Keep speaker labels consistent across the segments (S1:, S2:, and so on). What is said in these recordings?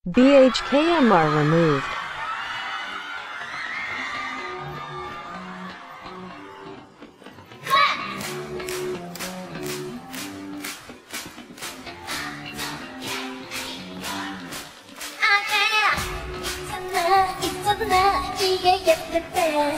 S1: BHKM are removed.
S2: 이게 예쁠 때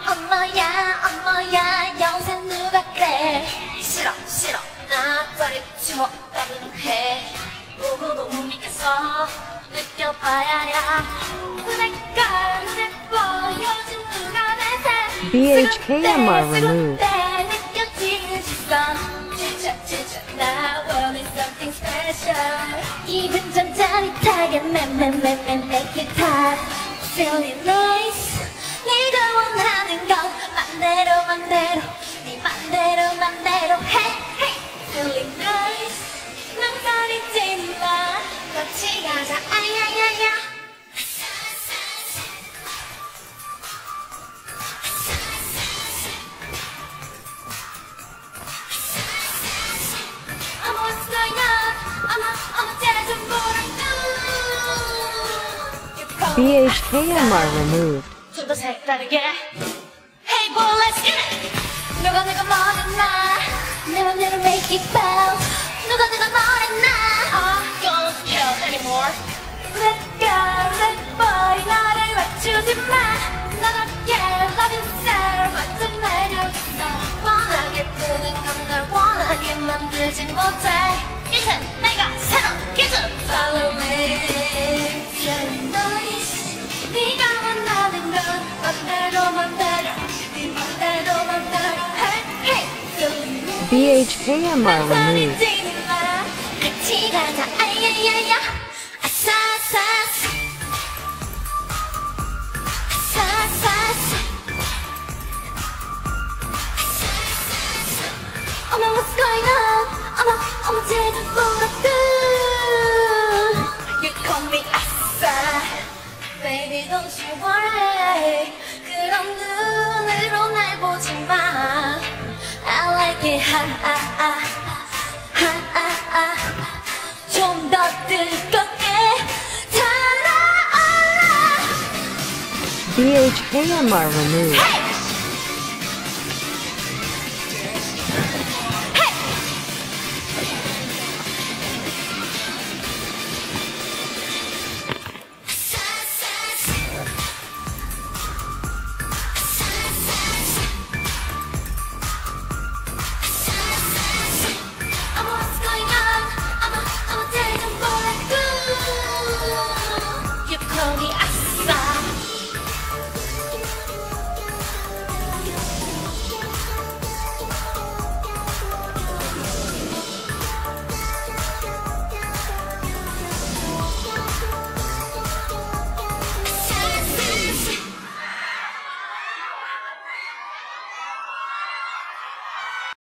S2: 엄마야 영생 누가 그래 싫어 나 버리고 없다고 해 보고도 못 믿겠어 느껴봐야 그러니까 눈에 보여준 누가 내새
S1: BHKM are removed.
S2: 느껴지는 시선 진짜 나 원해 something special 기분 좀 짜릿하게 make it hot feeling nice 네가 원하는 건 맘대로 네 맘대로 hey feeling nice 망설이지 마 같이 가자 아야야야
S1: BHKM are removed.
S2: 좀 더 색다르게 Hey boy let's get it 누가 뭐랬나 내 맘대로 make it bounce 누가 뭐랬나 Don't care anymore Let boy 나를 맞추지 마 넌 어깨 love yourself 완전 매력있어 원하게 푸는 건 널 원하게 만들진 못해 이젠 내가 새로운 기준 Follow me Feeling nice 네가 원하는 건 맘대로 네 맘대로 Hey Feeling nice
S1: BHKM are removed.
S2: 망설이지 마 같이 가자 아야야야 아싸싸싸 어머 what's going on 어머 쟤는 뭐라고 You call me 아싸 Baby don't you worry 그런 눈으로 날 보지 마 I like it 좀 더 뜨겁게 달아올라
S1: BHKM are removed.
S2: Hey!